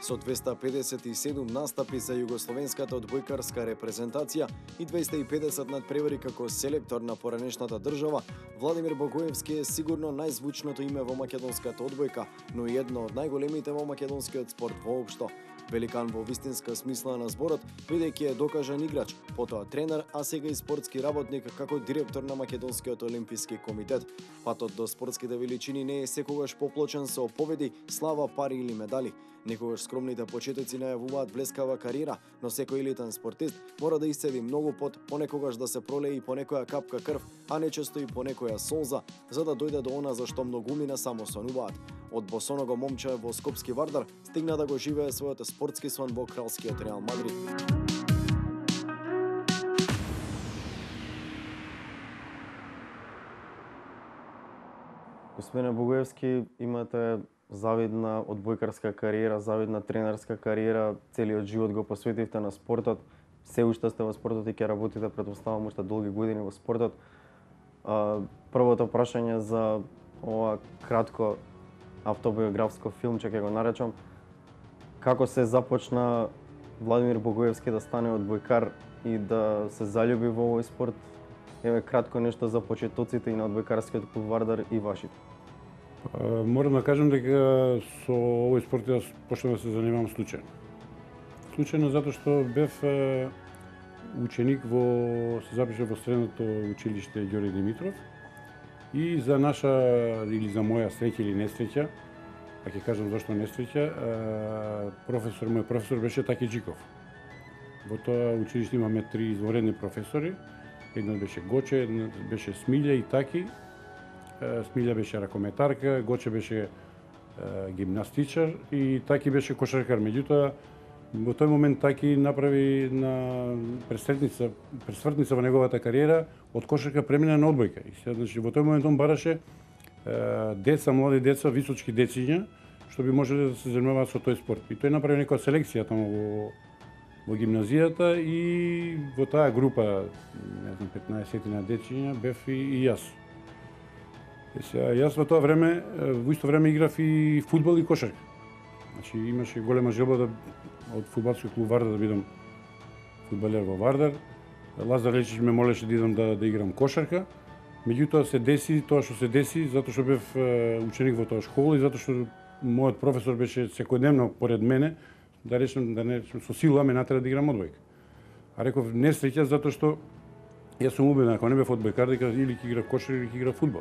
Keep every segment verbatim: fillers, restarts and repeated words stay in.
со двеста педесет и седум настапи за југословенската одбојкарска репрезентација и двеста и педесет надпревари како селектор на поранешната држава, Владимир Богоевски е сигурно најзвучното име во македонската одбојка, но и едно од најголемите во македонскиот спорт воопшто. Великан во вистинска смисла на зборот, бидејќи е докажан играч, потоа тренер, а сега и спортски работник како директор на Македонскиот олимписки комитет. Патот до спортските величини не е секогаш поплочен со победи, слава, пари или медали. Некогаш скромните почетоци најавуваат блескава кариера, но секој елитен спортист мора да исцеди многу пот, понекогаш да се пролее и по некоја капка крв, а нечесто и по некоја солза, за да дојде до она за што многумина само сонуваат. Од босоного момче во Скопски Вардар стигна да го живее својот спортски сон во кралскиот Реал Мадрид. Господине Богоевски, имате завидна одбојкарска кариера, завидна тренерска кариера, целиот живот го посветивте на спортот, се уште сте во спортот и ќе работите, претпоставам, уште долги години во спортот. Првото прашање за ова кратко автобиографско филмче, ќе го наречам, како се започна Владимир Богоевски да стане одбојкар и да се залюби во овој спорт? Еве кратко нешто за почетоците и на одбојкарскиот клуб Вардар и вашите. Морам да кажам дека со овој спорт јас почнав да се занимавам случајно. Случајно затоа што бев ученик во се запишав во средното училиште Ѓорѓе Димитров и за наша или за моја среќа или несреќа, а ќе кажам зашто несреќа, професор мој професор беше Таки Џиков. Во тоа училиште имаме три изворедни професори. Едно беше Гоче, едно беше Смилја и Таки. Смилја беше ракометарка, Гоче беше гимнастичар и Таки беше кошаркар. Меѓутоа, во тој момент Таки направи на пресвртница, пресвртница во неговата кариера, од кошарка премина на одбојка. И сега, значи, во тој момент он бараше деца, млади деца, височки дечиња, што би можеле да се занимаваат со тој спорт. И тој направи некоја селекција таму во во гимназијата и во таа група, не знам, петнаесет на дечиња, бев и, и јас. И сега, јас во тоа време, во исто време играв и фудбал и кошарка. Значи, имаше голема желба да од фудбалскиот клуб Вардар да бидам фудбалер во Вардар. Лазар Лечич ме молеше да идам да, да играм кошарка. Меѓутоа се деси тоа што се деси, затоа што бев ученик во тоа школа и затоа што мојот професор беше секојдневно поред мене, да речем, да не речем, со сила ме натера да играм одбојка. А реков несреќа затоа што јас сум убеден, ако не бев одбојкар, дека или ќе игра кошар или ќе игра фудбал.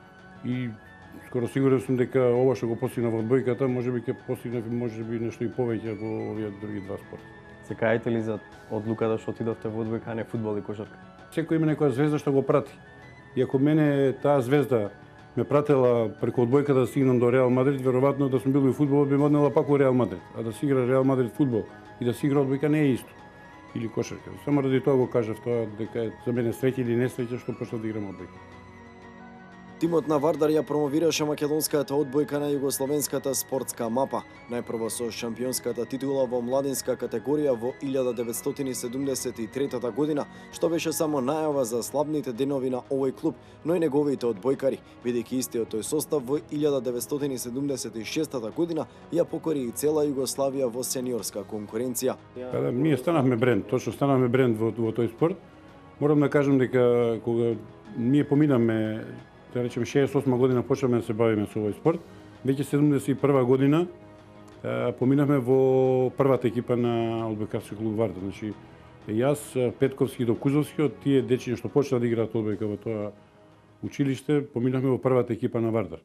И скоро сигурен сум дека ова што го постигнав во одбојката, можеби ќе постигнав можеби нешто и повеќе во овие други два спорта. Се каете ли за одлуката што отидовте во одбојка, а не фудбал и кошарка? Секој има некоја звезда што го прати. И ако мене таа звезда ме пратела преку одбојка да стигнам до Реал Мадрид, веројатно да сум бил и фудбал, би ме однела пак во Реал Мадрид. А да си игра Реал Мадрид фудбал и да си игра одбојка не е исто. Или кошарка. Само ради тоа го кажав тоа дека за мене среќа или несреќа што почнав да играм одбојка. Тимот на Вардар ја промовираше македонската одбојка на југословенската спортска мапа, најпрво со шампионската титула во младинска категорија во илјада деветстотини седумдесет и трета година, што беше само најава за славните денови на овој клуб, но и неговите одбојкари, бидејќи истиот тој состав во илјада деветстотини седумдесет и шеста година ја покори и цела Југославија во сениорска конкуренција. Када ние станавме бренд, точно станавме бренд во, во тој спорт, морам да кажам дека кога ние поминаме, да речем шеесет и осма година почнавме да се бавиме со овој спорт, веќе седумдесет и прва година е, поминавме во првата екипа на одбојкарски клуб Вардар. Значи, јас, Петковски до Кузовски, од тие дечиња што почнаа да играат одбојка во тоа училиште, поминавме во првата екипа на Вардар.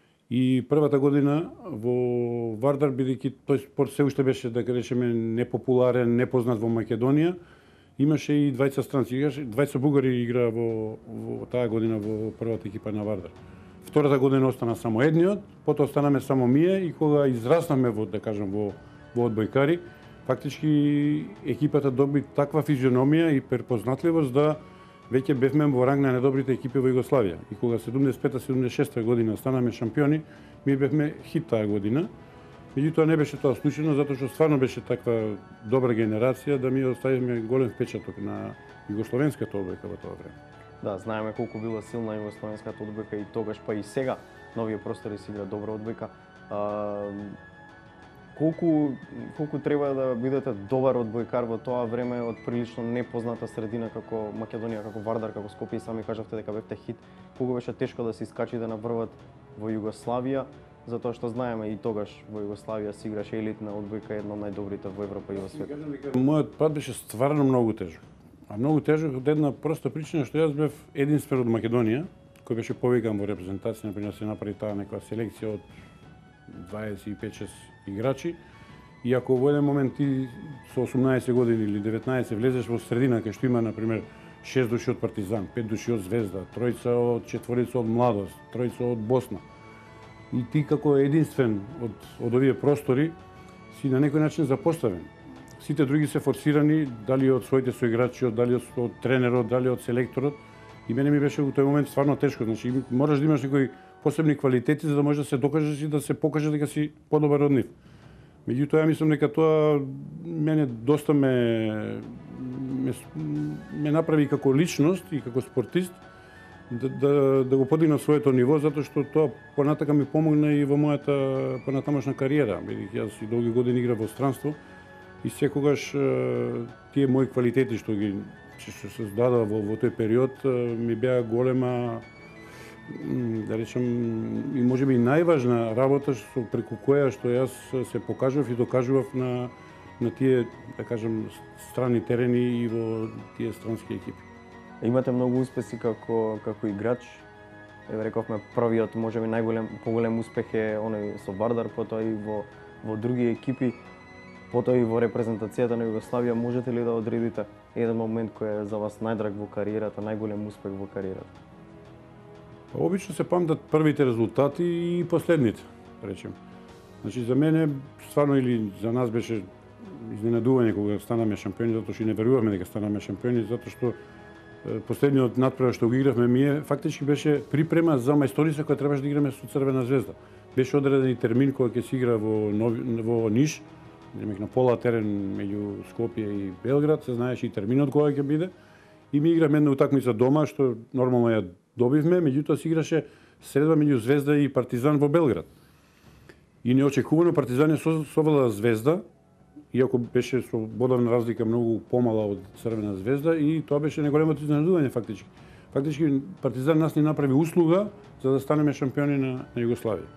И првата година во Вардар, бидејќи тој спорт се уште беше, да речеме, непопуларен, непознат во Македонија, имаше и двајца странци, двајца бугари играа во, во таа година во првата екипа на Вардар. Втората година остана само едниот, потоа останаме само ние и кога израснавме во, да кажам, во, во одбојкари, фактички екипата доби таква физиономија и препознатливост да веќе бевме во ранг на најдобрите екипи во Југославија. И кога седумдесет и пета седумдесет и шеста година станаме шампиони, ми бевме хит таа година. Меѓутоа не беше тоа случајно, затоа што стварно беше таква добра генерација да ми оставиме голем впечаток на југословенската одбојка во тоа време. Да, знаеме колку била силна југословенската одбојка и тогаш, па и сега, новија простори се игра добра одбојка. А, колку колку треба да бидете добар одбојкар во тоа време од прилично непозната средина како Македонија, како Вардар, како Скопје, и сами кажавте дека бевте хит, колку беше тешко да се искачите на врвот во Југославија, затоа што знаеме и тогаш во Југославија се играше елитна одбојка, една од најдобрите во Европа и во светот. Мојот пат беше стварно многу тежок. А многу тежок од една проста причина што јас бев единствен од Македонија кој беше повикан во репрезентација, например се направи таа некоја селекција од дваесет и пет шест играчи, и ако во еден момент ти со осумнаесет години или деветнаесет влезеш во средина кај што има например шест души од Партизан, пет души од Звезда, тројца од четворица од Младост, тројца од Босна, и ти како единствен од од овие простори си на некој начин запоставен. Сите други се форсирани, дали од своите соиграчи, дали од, од тренерот, дали од селекторот, и мене ми беше во тој момент стварно тешко. Значи мораш да имаш некои посебни квалитети за да можеш да се докажеш и да се покаже дека си подобар од нив. Меѓутоа, ја мислам дека тоа мене доста ме, ме, ме направи како личност и како спортист да, да, да го подигна своето ниво, затоа што тоа понатака ми помогна и во мојата понатамошна кариера. Бидејќи јас и долги години играв во странство и секогаш тие мои квалитети што ги што се создадоа во, во тој период ми беа голема, да речем, и можеби и најважна работа што преку која што јас се покажував и докажував на на тие, да кажам, странни терени и во тие странски екипи. Имате многу успеси како како играч. Еве рековме првиот, можеби најголем поголем успех е оној со Вардар, потоа и во во други екипи, потоа и во репрезентацијата на Југославија. Можете ли да одредите еден момент кој е за вас најдраг во кариерата, најголем успех во кариерата? Обично се памтат првите резултати и последните, да речем. Значи за мене стварно или за нас беше изненадување кога станаме шампиони, затоа што не верувавме дека станаме шампиони, затоа што последниот надпревар што го игравме ние фактички беше припрема за мајсторица која требаше да играме со Црвена Звезда. Беше одреден и термин кога ќе се игра во Нови, во Ниш, на пола терен меѓу Скопје и Белград, се знаеше и терминот кога ќе биде. И ми игравме една утакмица дома што нормално ја добивме, меѓутоа се играше средба меѓу Звезда и Партизан во Белград. И неочекувано Партизан ја совела Звезда, иако беше со бодовна разлика многу помала од Црвена Звезда, и тоа беше неголемото изненадување фактички. Фактички Партизан нас ни направи услуга за да станеме шампиони на, на Југославија.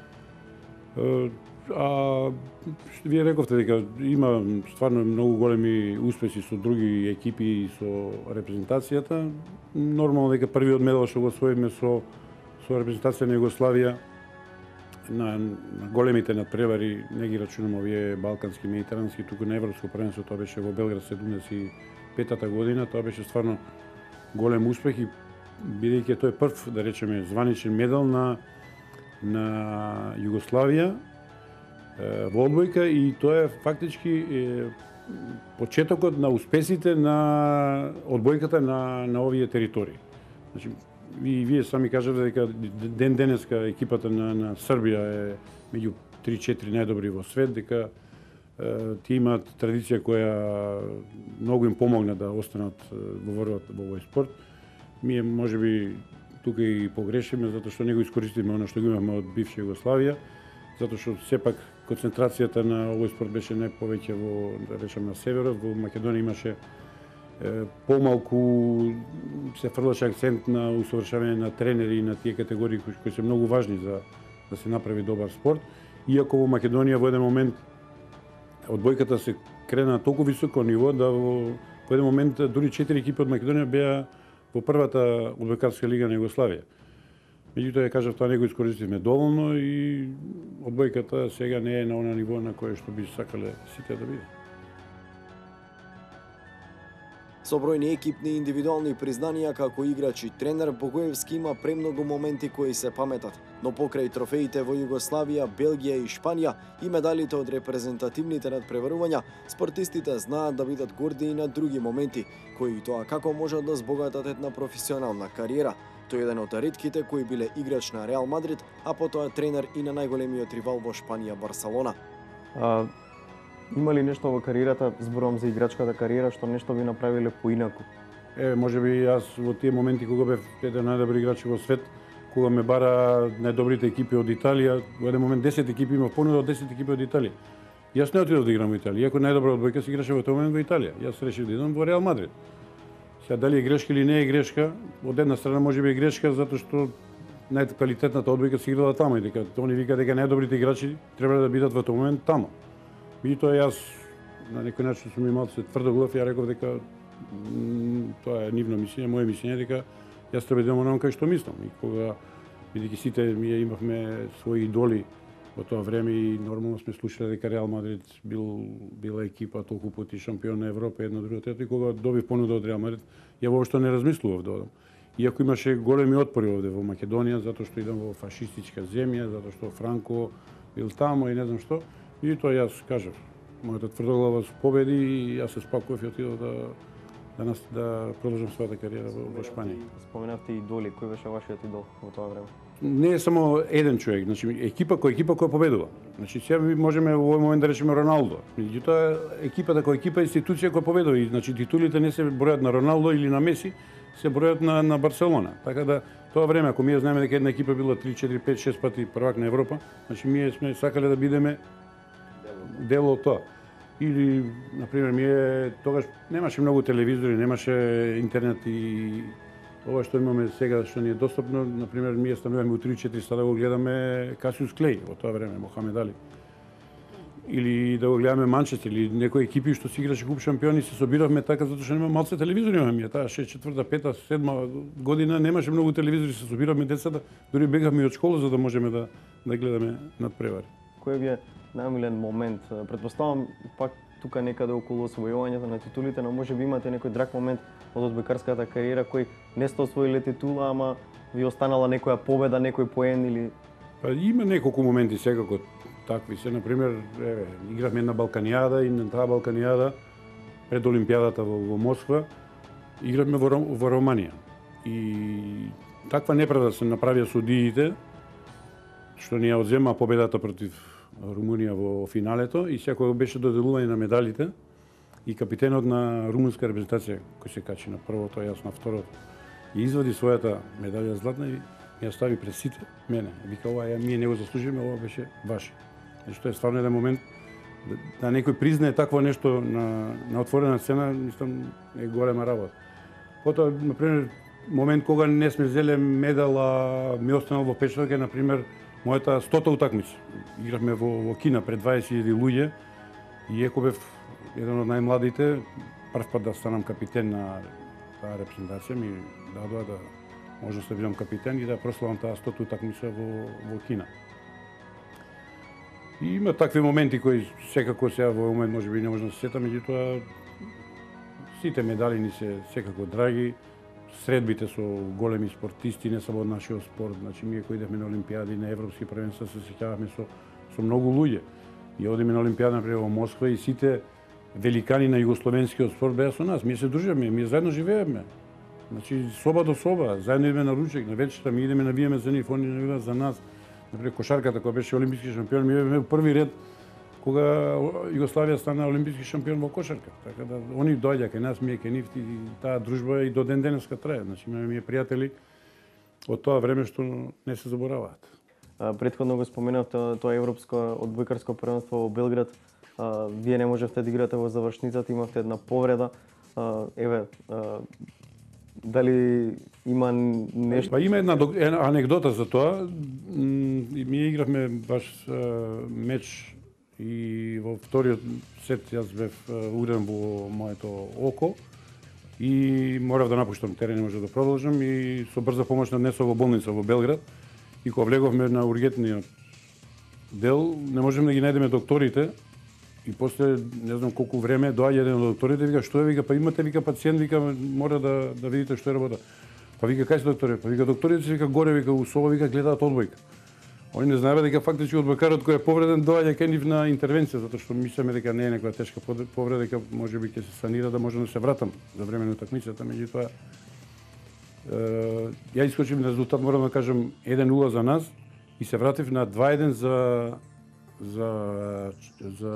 А вие рековте дека има стварно многу големи успеси со други екипи и со репрезентацијата. Нормално дека првиот медал што го освоивме со со репрезентација на Југославија на, на големите надпревари, не ги рачунам овие балкански, медитерански, туку на европско првенство, тоа беше во Белград седумдесет и петата година, тоа беше стварно голем успех и бидејќи тој прв, да речеме, званичен медал на на Југославија во одбојка, и тоа е фактички е, почетокот на успесите на одбојката на на овие територии. Значи, и вие сами кажавте дека ден денеска екипата на на Србија е меѓу три-четири најдобри во свет, дека е, тие имаат традиција која многу им помогна да останат во врвот во овој спорт. Ние можеби тука и погрешиме затоа што не го искористиме она што го имаме од бивша Југославија, затоа што сепак концентрацијата на овој спорт беше најповеќе во, да речем, на северот. Во Македонија имаше е, помалку, се фрлаше акцент на усовршавање на тренери и на тие категории кои, кои се многу важни за да се направи добар спорт. Иако во Македонија во еден момент одбојката се крена на толку високо ниво да во, во еден момент дури четири екипи од Македонија беа во првата одбојкарска лига на Југославија. Меѓутоа, ја кажав, тоа не го искористивме доволно и одбојката сега не е на она ниво на кое што би сакале сите да биде. Со бројни екипни и индивидуални признанија како играч и тренер, Богоевски има премногу моменти кои се паметат, но покрај трофеите во Југославија, Белгија и Шпанија и медалите од репрезентативните надпреварувања, спортистите знаат да бидат горди и на други моменти, кои тоа како можат да збогатат една професионална кариера. Тој е еден од ретките кои биле играч на Реал Мадрид, а потоа тренер и на најголемиот ривал во Шпанија, Барселона. А, има ли нешто во кариерата, зборувам за играчката кариера, што нешто би направиле поинаку? Е, можеби јас во тие моменти кога бев еден најдобри играчи во свет, кога ме бара најдобрите екипи од Италија, во еден момент десет екипи има понуда од десет екипи од Италија. Јас не отидов да играм во Италија, иако најдобра одбојка се играше во тој момент во Италија. Јас решив да идам во Реал Мадрид. Сега дали е грешка или не е грешка, од една страна може би е грешка затоа што најквалитетната одбојка се играла таму и дека они вика дека најдобрите играчи треба да бидат во тој момент таму. Меѓутоа јас на некој начин сум имал се тврдоглав, ја реков дека тоа е нивно мислење, моје мислење дека јас треба да идам онаму кај што мислам. И кога бидејќи сите ние имавме своји идоли во тоа време и нормално сме слушале дека Реал Мадрид бил била екипа толку пати шампион на Европа, едно друго трето, и кога добив понуда од Реал Мадрид, ја воопшто не размислував да одам. Иако имаше големи отпори овде во Македонија, затоа што идам во фашистичка земја, затоа што Франко бил таму и не знам што, и тоа јас кажав, мојата тврдоглава победи и јас се спакував и отидов да да нас да продолжам својата кариера во, во Шпанија. Споменавте идоли, кој беше вашиот идол во тоа време? Не е само еден човек, значи екипа која екипа која победува. Значи сега можеме во овој момент да речеме Роналдо. Меѓутоа екипата која екипа е институција која победува и значи титулите не се бројат на Роналдо или на Меси, се бројат на на Барселона. Така да тоа време ако ние знаеме дека една екипа била три, четири, пет, шест пати првак на Европа, значи ние сме сакале да бидеме дел од тоа. Или, например, ние тогаш немаше многу телевизори, немаше интернет и ова што имаме сега што ни е достапно, например, ние стануваме у три-четири сата да го гледаме Касиус Клей во тоа време, Мохамед Али. Или да го гледаме Манчестер или некои екипи што си играше куп шампиони, се собиравме така затоа што нема малце телевизори имаме. Таа шест, четврта, пета, седма година немаше многу телевизори, се собиравме децата, дури бегавме од школа за да можеме да да гледаме надпревари. Кој ви е најмилен момент? Претпоставам пак тука некаде околу освојувањето на титулите, но може би имате некој драг момент од одбојкарската кариера кој не сте освоиле титула, ама ви останала некоја победа, некој поен или... Па има неколку моменти секако такви се, например, еве, игравме една Балканијада и на таа Балканијада пред Олимпијадата во, во Москва игравме во, во Романија. И таква неправда се направија судиите што ни ја одзема победата против Румунија во финалето и сега кога беше доделување на медалите и капитенот на румунска репрезентација кој се качи на првото, јас на второто, и извади својата медалја златна и ја стави пред сите мене. Вика, ова ја ние не го заслуживме, ова беше ваше. Значи тоа е стварно еден момент да, да некој признае такво нешто на на отворена сцена, мислам е голема работа. Потоа, на пример, момент кога не сме взеле медала, ми останал во печатка, на пример, мојата стота утакмица. Игравме во, во Кина пред дваесет илјади луѓе и еко бев еден од најмладите, прв пат да станам капитен на таа репрезентација, ми дадоа да можам да бидам капитен и да прославам таа стота утакмица во, во Кина. И има такви моменти кои секако сега во момент може би не можам да се сетам, меѓутоа сите медали ни се секако драги. Средбите со големи спортисти, не само од нашиот спорт, значи ние кои идевме на олимпијади, на европски првенства, се сеќаваме со со многу луѓе. И одиме на олимпијада например во Москва и сите великани на југословенскиот спорт беа со нас. Ние се дружевме, ние заедно живееме. Значи соба до соба, заедно идеме на ручек, на вечерта, ми идеме навиеме за нив, они навиваат за нас. Например кошарката кога беше олимписки шампион, ми бевме први ред кога Југославија стана олимписки шампион во кошарка. Така да они доаѓа кај нас, ние кај нив и таа дружба и до ден денеска трае. Значи имаме ние пријатели од тоа време што не се забораваат. Претходно го споменавте тоа европско одбојкарско првенство во Белград. А, вие не можевте да играте во завршницата, имавте една повреда. А, еве, а, дали има нешто? Па има една, една анекдота за тоа. Ние игравме баш меч и во вториот сет јас бев ударен во моето око и морав да напуштам терен, не можев да продолжам и со брза помош наднесов во болница во Белград и кога влеговме на ургентниот дел, не можеме да ги најдеме докторите и после не знам колку време доаѓа еден од докторите, вика што е, вика па имате вика пациент, вика мора да да видите што е работа. Па вика кај се докторите? Па вика докторите се вика горе, вика у соба, вика гледаат одбојка. Они не знаеме дека фактички одбојкарот кој е повреден доаѓа кај нив на интервенција, затоа што мислеме дека не е некоја тешка повреда, дека можеби ќе се санира да можам да се вратам за време на утакмицата, меѓутоа ја искочив на резултат, морам да кажам еден нула за нас и се вратив на два еден за за за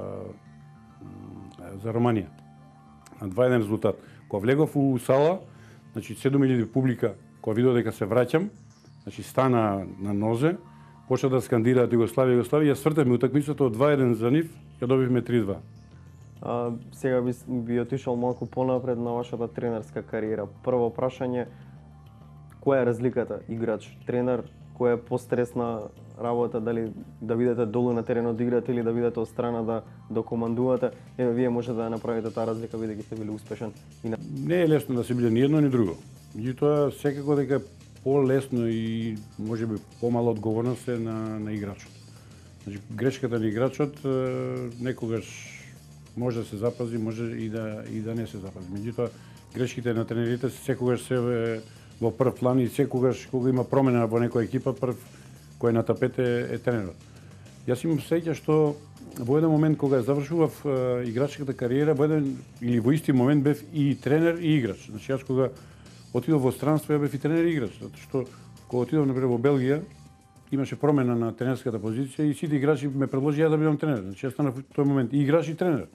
за Романија. На два еден резултат. Кога влегов у сала, значи седум илјади публика, кога видов дека се враќам, значи стана на нозе, почна да скандираат Југославија, Југославија, ја свртевме утакмицата од два еден за нив, ја добивме три два. А, сега би, би отишол малку понапред на вашата тренерска кариера. Прво прашање, која е разликата играч-тренер, која е постресна работа, дали да бидете долу на теренот да играте или да бидете од страна да докомандувате, еве вие можете да направите таа разлика бидејќи сте били успешен и на... Не е лесно да се биде ни едно ни друго. Меѓутоа секако дека по-лесно и можеби помало одговорност е на на играчот. Значи грешката на играчот некогаш може да се запази, може и да и да не се запази. Меѓутоа грешките на тренерите секогаш се во прв план и секогаш кога има промена во некоја екипа, прв кој е на тапет е, е тренерот. Јас имам сеќа што во еден момент кога завршував е, играчката кариера, во еден или во исти момент бев и тренер и играч. Значи јас кога отидов во странство, ја бев и тренер и играч, затоа што кога отидов например во Белгија, имаше промена на тренерската позиција и сите играчи ме предложија да бидам тренер. Значи јас станав во тој момент и играч и тренер.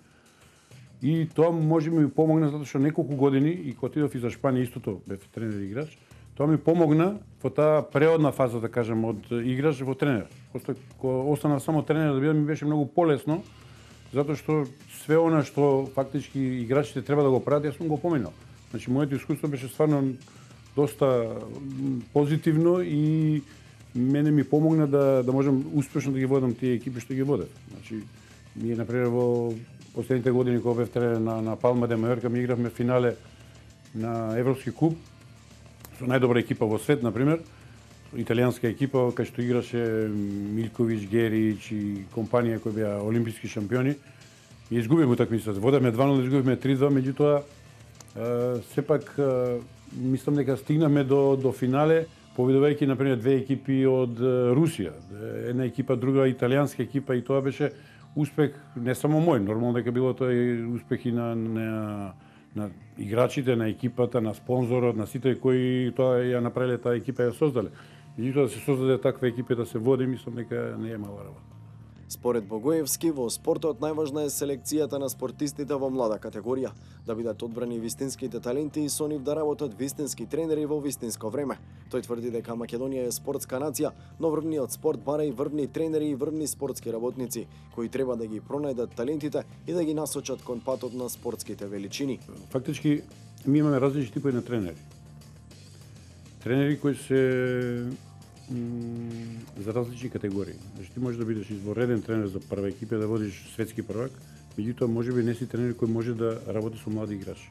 И тоа може ми помогна затоа што неколку години и кога отидов и за Шпанија истото бев тренер и играч, тоа ми помогна во таа преодна фаза, да кажем, од играч во тренер. После кога останав само тренер да бидам, ми беше многу полесно, затоа што све она што фактички играчите треба да го прават, јас сум го поминал. Значи моето искуство беше стварно доста позитивно и мене ми помогна да да можам успешно да ги водам тие екипи што ги водев. Значи ние например во последните години кога бев тренер на на Палма де Мајорка, ми игравме финале на Европски куп со најдобра екипа во свет, например, италијанска екипа кај што играше Милковиќ, Герич и компанија кои беа олимписки шампиони. И изгубивме утакмицата. Водеме два нула, изгубивме три два, меѓутоа сепак мислам дека стигнаме до до финале победувајќи например две екипи од Русија, една екипа, друга италијанска екипа и тоа беше успех не само мој, нормално дека било тоа и успех и на на на играчите, на екипата, на спонзорот, на сите кои тоа ја направиле таа екипа ја создале. Меѓутоа да се создаде таква екипа да се води, мислам дека не е мала работа. Според Богоевски, во спортот најважна е селекцијата на спортистите во млада категорија, да бидат одбрани вистинските таленти и со нив да работат вистински тренери во вистинско време. Тој тврди дека Македонија е спортска нација, но врвниот спорт бара и врвни тренери и врвни спортски работници, кои треба да ги пронајдат талентите и да ги насочат кон патот на спортските величини. Фактички, ми имаме различни типови на тренери. Тренери кои се за различни категории. Значи ти можеш да бидеш извореден тренер за прва екипа, да водиш светски првак, меѓутоа можеби не си тренер кој може да работи со млади играчи.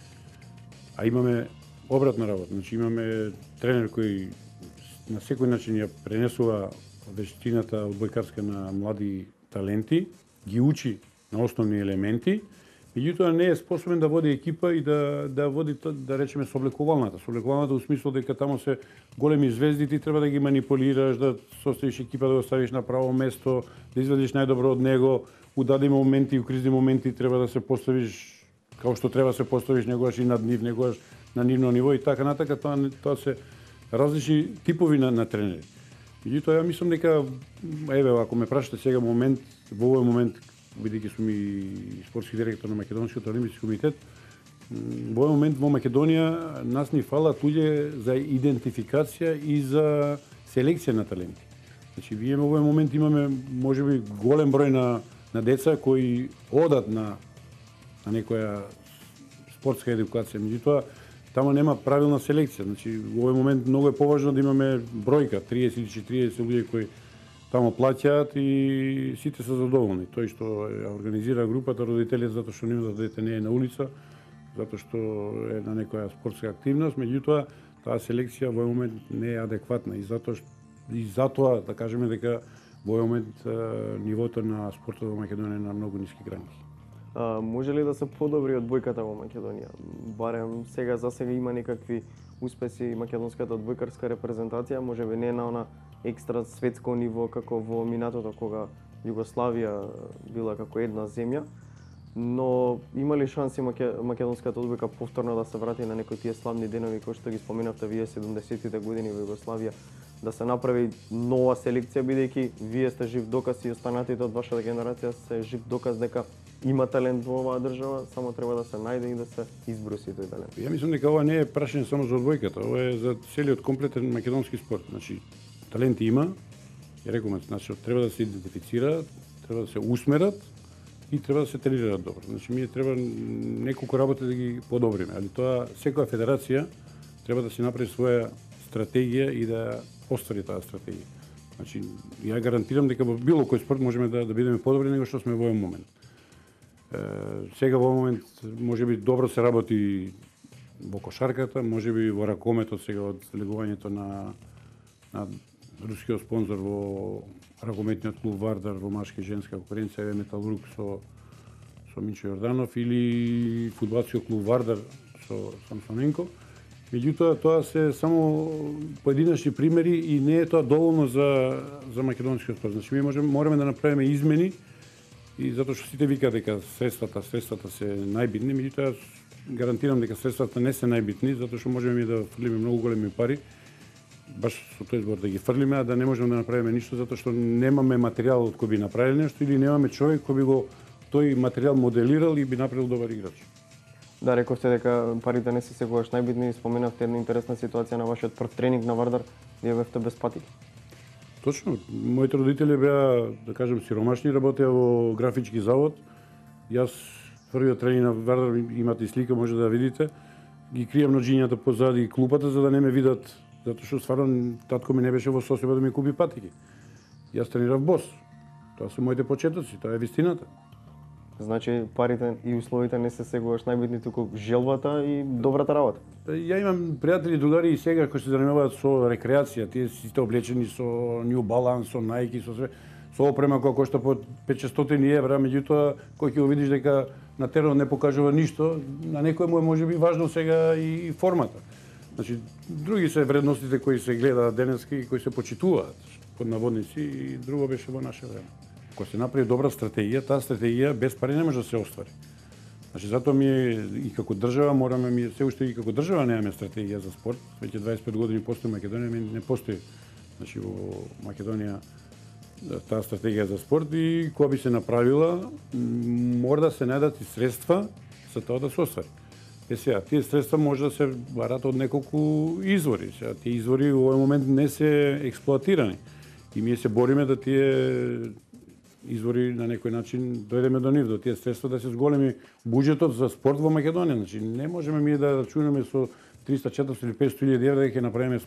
А имаме обратна работа, значи имаме тренер кој на секој начин ја пренесува вештината одбојкарска на млади таленти, ги учи на основни елементи, меѓутоа не е способен да води екипа и да да води, да речеме, соблекувалната. Соблекувалната во смисло дека таму се големи звезди, ти треба да ги манипулираш, да составиш екипа, да го ставиш на право место, да извадиш најдобро од него, у дадени моменти и у кризни моменти треба да се поставиш како што треба да се поставиш, негогаш и над нив, негогаш на нивно ниво и така натака. Тоа тоа се различни типови на, на тренери. Меѓутоа ја мислам дека еве ако ме прашате сега момент, во овој момент бидејќи сум и спортски директор на Македонскиот олимписки комитет, во овој момент во Македонија нас ни фалат луѓе за идентификација и за селекција на таленти. Значи вие во овој момент имаме можеби голем број на на деца кои одат на на некоја спортска едукација, меѓутоа таму нема правилна селекција. Значи во овој момент многу е поважно да имаме бројка триесет или четириесет луѓе кои таму плаќаат и сите се задоволни. Тој што ја организира групата, родителите затоа што нивното дете не е на улица, затоа што е на некоја спортска активност, меѓутоа таа селекција во овој момент не е адекватна и затоа и затоа да кажеме дека во овој момент нивото на спортот во Македонија е на многу ниски граници. А, може ли да се подобри одбојката во Македонија? Барем сега за сега има некакви успеси македонската одбојкарска репрезентација, можеби не на она екстра светско ниво како во минатото кога Југославија била како една земја, но има ли шанси македонската одбојка повторно да се врати на некои тие славни денови кои што ги споменавте вие седумдесеттите години во Југославија, да се направи нова селекција, бидејќи вие сте жив доказ и останатите од вашата генерација се жив доказ дека има талент во оваа држава, само треба да се најде и да се избруси тој талент. Ја мислам дека ова не е прашање само за одбојката, ова е за целиот комплетен македонски спорт. Значи, таленти има, Ја рекувам, значи треба да се идентифицираат, треба да се усмерат и треба да се тренираат добро. Значи ние треба неколку работи да ги подобриме, али тоа секоја федерација треба да си направи своја стратегија и да оствари таа стратегија. Значи ја гарантирам дека во било кој спорт можеме да да бидеме подобри него што сме во овој момент. Е, сега во момент можеби добро се работи во кошарката, можеби во ракометот сега од легувањето на на рускиот спонзор во ракометниот клуб Вардар во машка и женска конкуренција е Металург со со Минчо Јорданов или фудбалскиот клуб Вардар со Самсоненко. Меѓутоа тоа се само поединечни примери и не е тоа доволно за за македонскиот спорт. Значи ние можеме мораме да направиме измени и затоа што сите викаат дека средствата, средствата се најбитни, меѓутоа гарантирам дека средствата не се најбитни, затоа што можеме да фрлиме многу големи пари, баш со тој збор да ги фрлиме, а да не можеме да направиме ништо затоа што немаме материјал од кој би направиле нешто или немаме човек кој би го тој материјал моделирал и би направил добар играч. Да, рековте дека парите не се секогаш најбитни, споменавте една интересна ситуација на вашиот прв тренинг на Вардар, вие бевте без патики. Точно, моите родители беа, да кажем, сиромашни, работеа во графички завод. Јас првиот тренинг на Вардар, имате и слика, може да видите, ги крием ноџињата позади клупата за да не ме видат, затоа што стварно татко ми не беше во состојба да ми купи патики. Јас тренирав бос. Тоа се моите почетоци, тоа е вистината. Значи парите и условите не се сегогаш најбитни, туку желбата и добрата работа. Ја имам пријатели другари и сега кои се занимаваат со рекреација, тие сите облечени со New Balance, со Nike, со све, со опрема која кошта по петстотини евра, меѓутоа кој ќе го видиш дека на теренот не покажува ништо, на некој му е можеби важно сега и формата. Значи други се вредностите кои се гледаат денеска и кои се почитуваат под наводници и друго беше во наше време. Кога се направи добра стратегија, таа стратегија без пари не може да се оствари. Значи затоа ми и како држава мораме ми се уште и како држава немаме стратегија за спорт. Веќе дваесет и пет години постои Македонија, ми не постои. Значи во Македонија таа стратегија за спорт и кога би се направила, мора да се најдат и средства за тоа да се оствари. Е сега, тие средства може да се барат од неколку извори. Сега тие извори во овој момент не се експлоатирани. И ние се бориме да тие извори на некој начин дојдеме до нив, до тие средства да се зголеми буџетот за спорт во Македонија. Значи не можеме ми да рачунаме со триста, четиристотини или петстотини илјади евра дека ќе направиме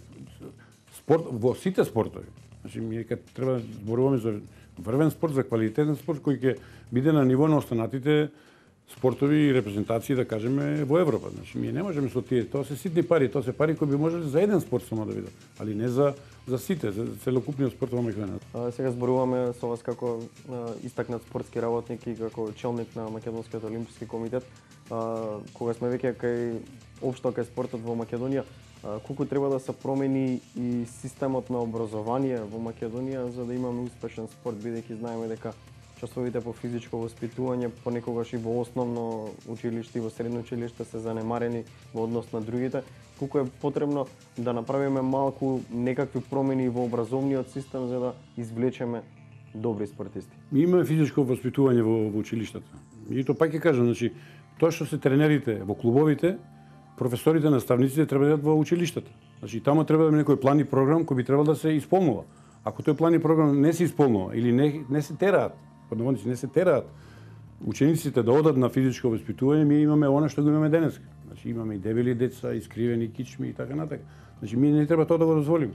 спорт во сите спортови. Значи ние кога треба да зборуваме за врвен спорт, за квалитетен спорт кој ќе биде на ниво на останатите спортови и репрезентации, да кажеме, во Европа. Значи ние не можеме со тие, тоа се ситни пари, тоа се пари кои би можеле за еден спорт само да бидат, али не за за сите, за целокупниот спорт во Македонија. Сега зборуваме со вас како а, истакнат спортски работник и како челник на Македонскиот олимписки комитет. А, кога сме веќе кај општо кај спортот во Македонија, а, колку треба да се промени и системот на образование во Македонија за да имаме успешен спорт, бидејќи знаеме дека часовите по физичко воспитување понекогаш и во основно училиште и во средно училиште се занемарени во однос на другите. Колку е потребно да направиме малку некакви промени во образовниот систем за да извлечеме добри спортисти? Ми имаме физичко воспитување во, во училиштата. И тоа пак ќе кажам, значи тоа што се тренерите во клубовите, професорите, наставниците треба да идат во училиштата. Значи таму треба да има некој план и програм кој би требало да се исполнува. Ако тој план и програм не се исполнува или не не се тераат, подновници не се тераат учениците да одат на физичко воспитување, ми имаме она што го имаме денеска. Значи имаме и дебели деца, искривени кичми и така натака. Значи ми не треба тоа да го дозволиме.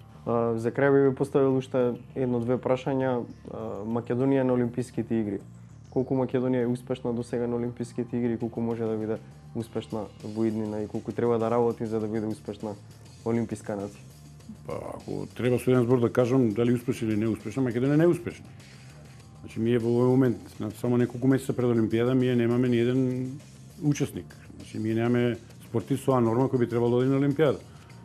А, за крај би ви поставил уште едно-две прашања. А, Македонија на Олимписките игри. Колку Македонија е успешна до сега на Олимписките игри, колку може да биде успешна во иднина и колку треба да работи за да биде успешна олимписка нација? Па, ако треба со еден збор да кажам дали успешна или не успешна, Македонија не е успешна. Значи ние во овој момент, на само неколку месеца пред Олимпијада, ние немаме ни еден учесник. Значи ние немаме спортист со норма кој би требало да оди на Олимпијада.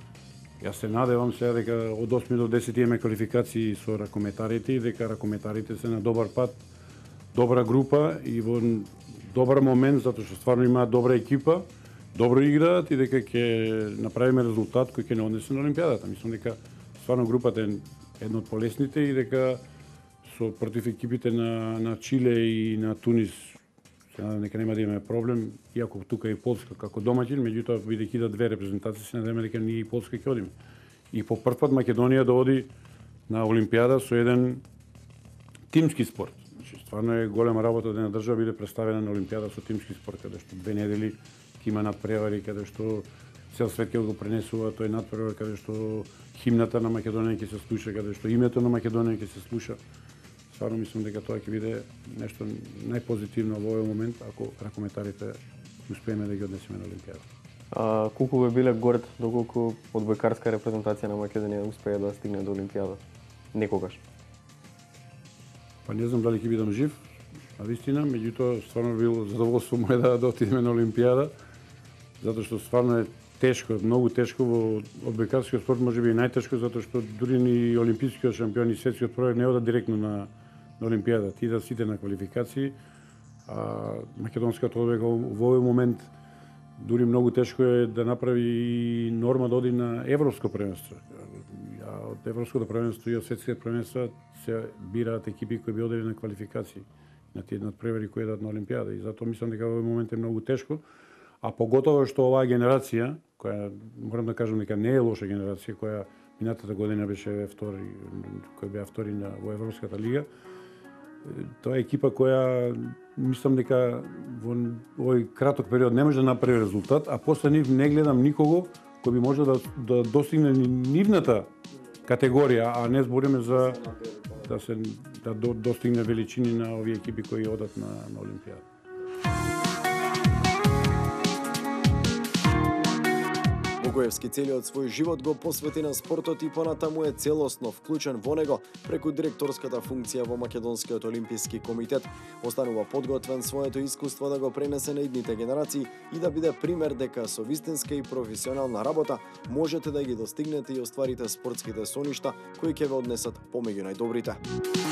Јас се надевам сега дека од осми до десети имаме квалификации со ракометарите и дека ракометарите се на добар пат, добра група и во добар момент затоа што стварно имаат добра екипа, добро играат и дека ќе направиме резултат кој ќе не однесе на Олимпијадата. Мислам дека стварно групата е една од полесните и дека со против екипите на на Чиле и на Тунис се надевам дека нема да имаме проблем, иако тука и Полска како домаќин, меѓутоа бидејќи да две репрезентации се надеваме дека ние и Полска ќе одиме. И по прв пат Македонија да оди на Олимпијада со еден тимски спорт. Значи, стварно е голема работа да една држава биде представена на Олимпијада со тимски спорт, каде што две недели ќе има надпревари, каде што цел свет ќе го пренесува тој надпревар, каде што химната на Македонија ќе се слуша, каде што името на Македонија ќе се слуша. Стварно мислам дека тоа ќе биде нешто најпозитивно во овој момент, ако ракометарите успееме да ги однесеме на Олимпијада. А колку би биле горд доколку одбојкарска репрезентација на Македонија успее да стигне до Олимпијада? Некогаш. Па не знам дали ќе бидам жив, на вистина, меѓутоа стварно било задоволство моје да, да отидеме на Олимпијада, затоа што стварно е тешко, многу тешко во одбојкарскиот спорт, можеби и најтешко, затоа што дури ни олимпискиот шампион и светскиот првак не одат директно на, на Олимпијада. Ти да сите на квалификации, а македонската одбојка во овој момент дури многу тешко е да направи и норма да оди на европско првенство. А од европското првенство и од светските првенства се бираат екипи кои би одели на квалификации на тие надпревари кои идат на Олимпијада, и затоа мислам дека во овој момент е многу тешко, а поготово што оваа генерација, која морам да кажам дека не е лоша генерација, која минатата година беше втори, кој беа втори на во Европската лига, тоа е екипа која мислам дека во овој краток период не може да направи резултат, а после нив не гледам никого кој би можел да, да достигне нивната категорија, а не збориме за да се да до, достигне величини на овие екипи кои одат на, на Олимпијада. Богоевски целиот свој живот го посвети на спортот и понатаму е целосно вклучен во него преку директорската функција во Македонскиот олимписки комитет. Останува подготвен своето искуство да го пренесе на идните генерации и да биде пример дека со вистинска и професионална работа можете да ги достигнете и остварите спортските соништа кои ќе ве однесат помеѓу најдобрите.